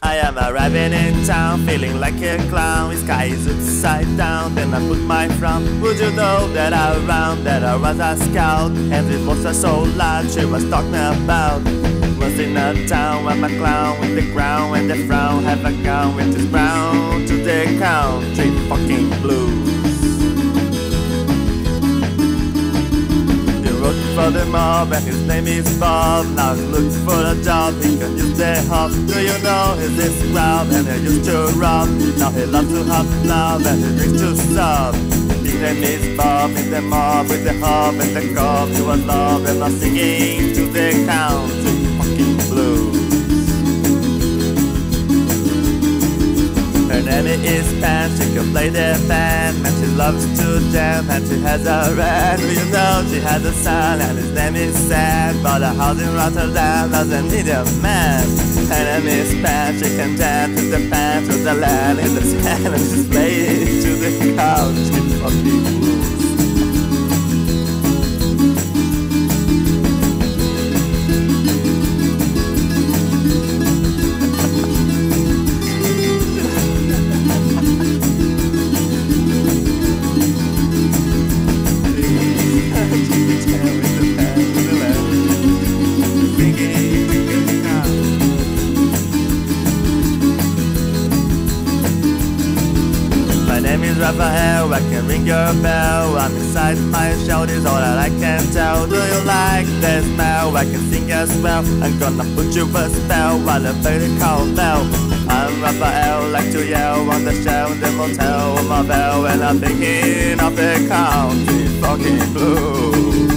I am arriving in town, feeling like a clown. The sky is upside down, then I put my frown. Would you know that I round, that I was a scout? And it was so loud, she was talking about. Was in a town, I'm a clown with the crown and the frown. Have a gown with this brown to the country fucking blues. For the mob and his name is Bob. Now he's looking for a job, he can use the hop. Do you know he's this crowd and he used to rob? Now he loves to hop now and he drinks to sob. His name is Bob in the mob with the hop and the cob. He was love and not singing to the country fucking blues. Her name is Pan, she can play the band, and she loves to jam, and she has a rat. Do you know she has a son, and his name is Sam? But a house in Rotterdam doesn't need a man. Her name is Pan, she can dance with the pants, with the land in the sand, and she's playing to the country fucking blues. My name is Raphael, I can ring your bell. I'm inside my shell, this all that I can tell. Do you like the smell? I can sing as well. I'm gonna put you a spell while the baby call bell. I'm Raphael, like to yell on the shelf in the motel with my bell. And I'm thinking of the country fucking blues.